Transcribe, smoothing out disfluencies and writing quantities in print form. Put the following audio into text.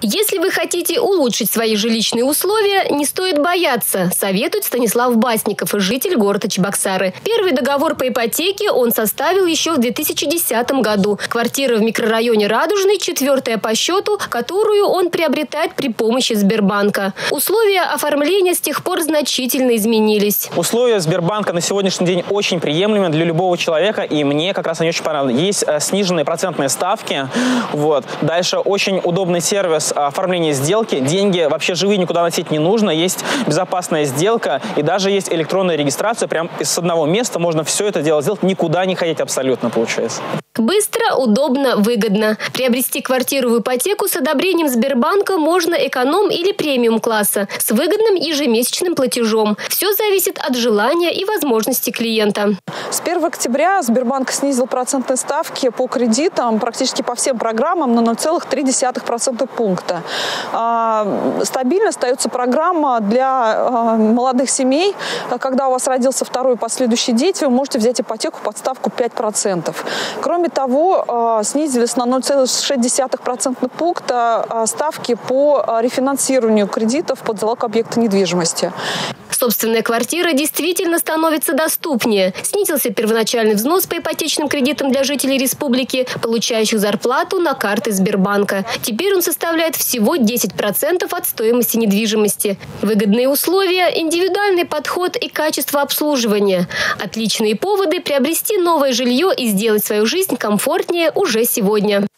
Если вы хотите улучшить свои жилищные условия, не стоит бояться, советует Станислав Басников, житель города Чебоксары. Первый договор по ипотеке он составил еще в 2010 году. Квартира в микрорайоне Радужный, 4-я по счету, которую он приобретает при помощи Сбербанка. Условия оформления с тех пор значительно изменились. Условия Сбербанка на сегодняшний день очень приемлемы для любого человека, и мне как раз они очень понравились. Есть сниженные процентные ставки. Дальше очень удобный сервис оформления сделки. Деньги вообще живые никуда носить не нужно. Есть безопасная сделка и даже есть электронная регистрация. Прям с одного места можно все это дело сделать, никуда не ходить абсолютно получается. Быстро, удобно, выгодно. Приобрести квартиру в ипотеку с одобрением Сбербанка можно эконом- или премиум-класса с выгодным ежемесячным платежом. Все зависит от желания и возможностей клиента. С 1 октября Сбербанк снизил процентные ставки по кредитам практически по всем программам на 0,3% пункта. Стабильно остается программа для молодых семей. Когда у вас родился второй последующий дети, вы можете взять ипотеку под ставку 5%. Кроме того, снизились на 0,6% пункта ставки по рефинансированию кредитов под залог объекта недвижимости. Собственная квартира действительно становится доступнее. Снизился первоначальный взнос по ипотечным кредитам для жителей республики, получающих зарплату на карты Сбербанка. Теперь он составляет всего 10% от стоимости недвижимости. Выгодные условия, индивидуальный подход и качество обслуживания. Отличные поводы приобрести новое жилье и сделать свою жизнь комфортнее уже сегодня.